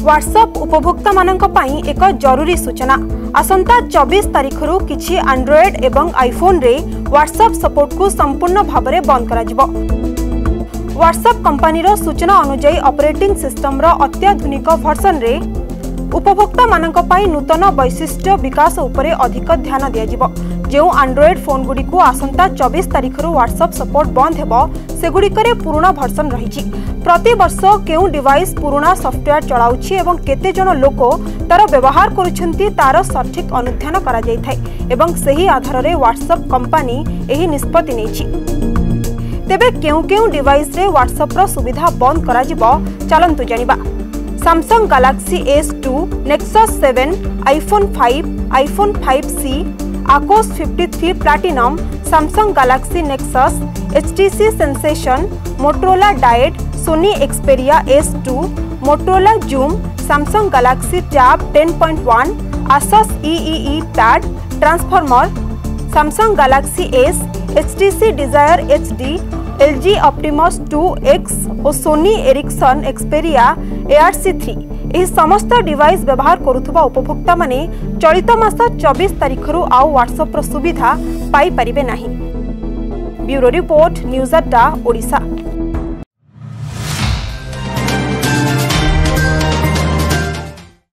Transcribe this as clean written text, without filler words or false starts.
WhatsApp उपभोक्ता मानक पई एक जरूरी सूचना। आसंता 24 तारिख रु किछि एंड्रॉयड एवं आईफोन रे व्हाट्सएप सपोर्ट को संपूर्ण भाव में बंद करा जिवो। व्हाट्सएप कंपनी रो सूचना अनुसार ऑपरेटिंग सिस्टम रो अत्याधुनिक वर्जन रे उपभोक्ता मानक पई नूतन वैशिष्ट्य विकास उपरे अधिक ध्यान दिया जिवो। जो एंड्रॉयड फोन गुडी को आसंता 24 तारिख रु व्हाट्सएप सपोर्ट बंद हेबो सेगुड़िकरे पुराना वर्जन रही। प्रति वर्ष केउ डिवाइस पुराना सॉफ्टवेयर चलाउछि एवं केते जन लोक तार व्यवहार करुछंती तार सठिक अनुध्यान करा जाय थाय एवं सही आधार रे व्हाट्सएप कंपनी एही निष्पत्ति नेछि। तेबे केउ डिवाइस रे व्हाट्सएप रो सुविधा बंद करा जिवो चलंतु जानिबा। Samsung Galaxy S2, Nexus 7, iPhone 5, iPhone 5C, Aquos 53 Platinum, Samsung Galaxy Nexus, HTC Sensation, Motorola Diet, Sony Xperia S2, Motorola Zoom, Samsung Galaxy Tab 10.1, Asus EEE Pad, Transformer, Samsung Galaxy S, HTC Desire HD, LG Optimus 2X और Sony Ericsson Xperia ARC3 एही समस्त device व्यवहार करुथुबा उपभोक्ता माने चलित मास 24 तारिख रु आउ व्हाट्सएप रो सुविधा पाई परिबे नाही। ब्यूरो रिपोर्ट न्यूज अड्डा ओडिशा।